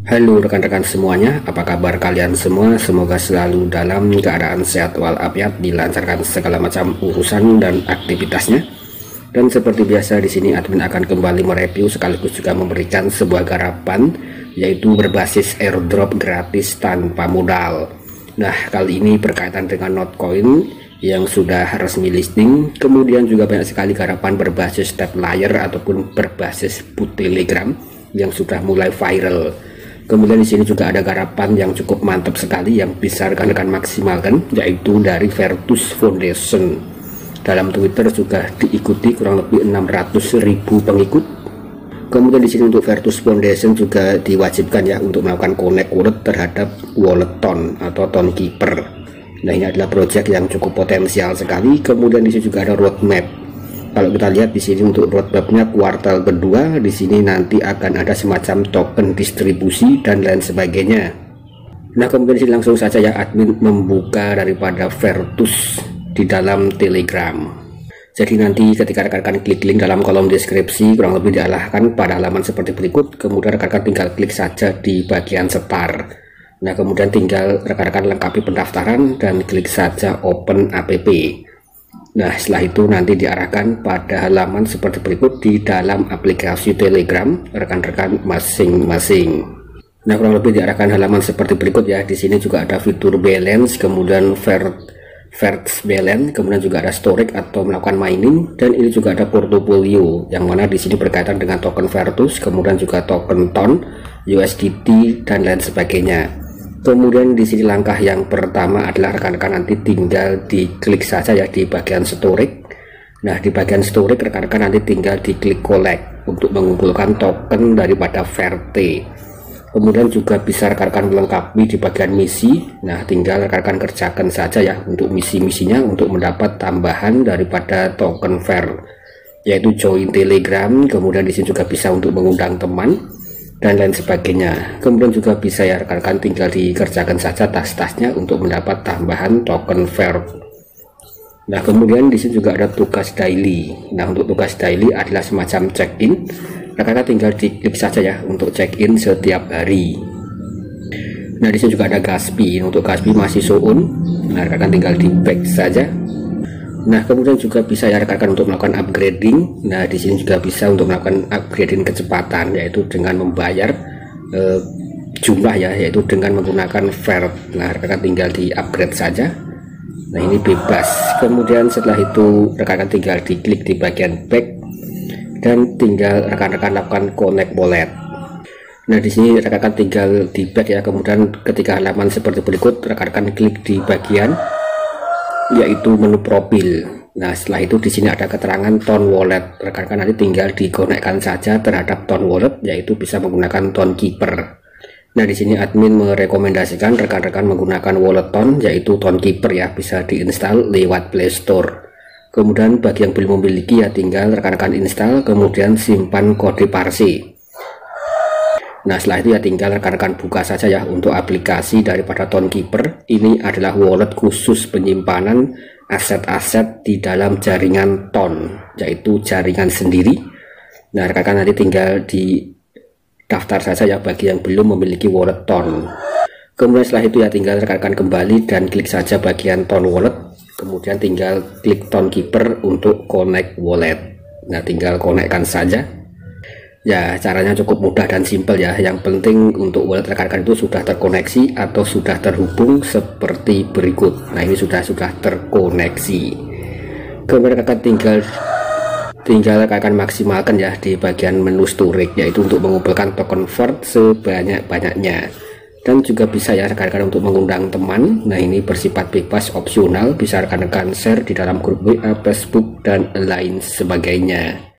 Halo rekan-rekan semuanya, apa kabar kalian semua? Semoga selalu dalam keadaan sehat walafiat, dilancarkan segala macam urusan dan aktivitasnya. Dan seperti biasa di sini admin akan kembali mereview sekaligus juga memberikan sebuah garapan, yaitu berbasis airdrop gratis tanpa modal. Nah, kali ini berkaitan dengan Notcoin yang sudah resmi listing, kemudian juga banyak sekali garapan berbasis step layer ataupun berbasis bot Telegram yang sudah mulai viral. Kemudian di sini juga ada garapan yang cukup mantap sekali yang bisa rekan-rekan maksimalkan, yaitu dari Vertus Foundation. Dalam Twitter juga diikuti kurang lebih 600.000 pengikut. Kemudian di sini untuk Vertus Foundation juga diwajibkan ya untuk melakukan connect wallet terhadap wallet ton atau ton keeper. Nah, ini adalah project yang cukup potensial sekali. Kemudian di sini juga ada roadmap. Kalau kita lihat di sini untuk roadmapnya kuartal kedua, di sini nanti akan ada semacam token distribusi dan lain sebagainya. Nah, kemudian di sini langsung saja ya admin membuka daripada Vertus di dalam Telegram. Jadi nanti ketika rekan-rekan klik link dalam kolom deskripsi, kurang lebih diarahkan pada halaman seperti berikut. Kemudian rekan-rekan tinggal klik saja di bagian start. Nah, kemudian tinggal rekan-rekan lengkapi pendaftaran dan klik saja open app. Nah, setelah itu nanti diarahkan pada halaman seperti berikut di dalam aplikasi Telegram rekan-rekan masing-masing. Nah, kurang lebih diarahkan halaman seperti berikut ya. Di sini juga ada fitur balance, kemudian Verts balance, kemudian juga ada storage atau melakukan mining, dan ini juga ada portofolio yang mana di sini berkaitan dengan token Vertus, kemudian juga token ton, USDT dan lain sebagainya. Kemudian di sini langkah yang pertama adalah rekan-rekan nanti tinggal diklik saja ya di bagian storage. Nah, di bagian storage rekan-rekan nanti tinggal diklik collect untuk mengumpulkan token daripada Verte. Kemudian juga bisa rekan-rekan melengkapi di bagian misi. Nah, tinggal rekan-rekan kerjakan saja ya untuk misi-misinya untuk mendapat tambahan daripada token Ver, yaitu join Telegram. Kemudian di sini juga bisa untuk mengundang teman dan lain sebagainya. Kemudian juga bisa ya rekan-rekan tinggal dikerjakan saja tas-tasnya untuk mendapat tambahan token Ver. Nah, kemudian di sini juga ada tugas daily. Nah, untuk tugas daily adalah semacam check-in. Rekan-rekan tinggal diklik saja ya untuk check-in setiap hari. Nah, di sini juga ada Gaspi. Untuk Gaspi masih show on. Nah, rekan-rekan tinggal di back saja. Nah, kemudian juga bisa ya rekan-rekan untuk melakukan upgrading. Nah, di sini juga bisa untuk melakukan upgrading kecepatan, yaitu dengan membayar jumlah ya, yaitu dengan menggunakan Ver. Nah, rekan-rekan tinggal di upgrade saja. Nah, ini bebas. Kemudian setelah itu rekan-rekan tinggal diklik di bagian back dan tinggal rekan-rekan lakukan connect wallet. Nah, di sini rekan-rekan tinggal di back ya. Kemudian ketika halaman seperti berikut, rekan-rekan klik di bagian yaitu menu profil. Nah, setelah itu di sini ada keterangan ton wallet. Rekan-rekan nanti tinggal dikonekkan saja terhadap ton wallet, yaitu bisa menggunakan ton keeper. Nah, di sini admin merekomendasikan rekan-rekan menggunakan wallet ton, yaitu ton keeper ya, bisa diinstal lewat Play Store. Kemudian bagi yang belum memiliki ya tinggal rekan-rekan install, kemudian simpan kode parse. Nah, setelah itu ya tinggal rekan-rekan buka saja ya untuk aplikasi daripada Ton Keeper. Ini adalah wallet khusus penyimpanan aset-aset di dalam jaringan Ton, yaitu jaringan sendiri. Nah, rekan-rekan nanti tinggal di daftar saja ya bagi yang belum memiliki wallet Ton. Kemudian setelah itu ya tinggal rekan-rekan kembali dan klik saja bagian Ton Wallet. Kemudian tinggal klik Ton Keeper untuk connect wallet. Nah, tinggal konekkan saja. Ya, caranya cukup mudah dan simpel ya. Yang penting untuk wallet rekan-rekan itu sudah terkoneksi atau sudah terhubung seperti berikut. Nah, ini sudah terkoneksi. Kemudian rekan tinggal rekan maksimalkan ya di bagian menu storage, yaitu untuk mengumpulkan token Vert sebanyak-banyaknya. Dan juga bisa ya rekan-rekan untuk mengundang teman. Nah, ini bersifat bebas opsional, bisa rekan-rekan share di dalam grup WA, Facebook dan lain sebagainya.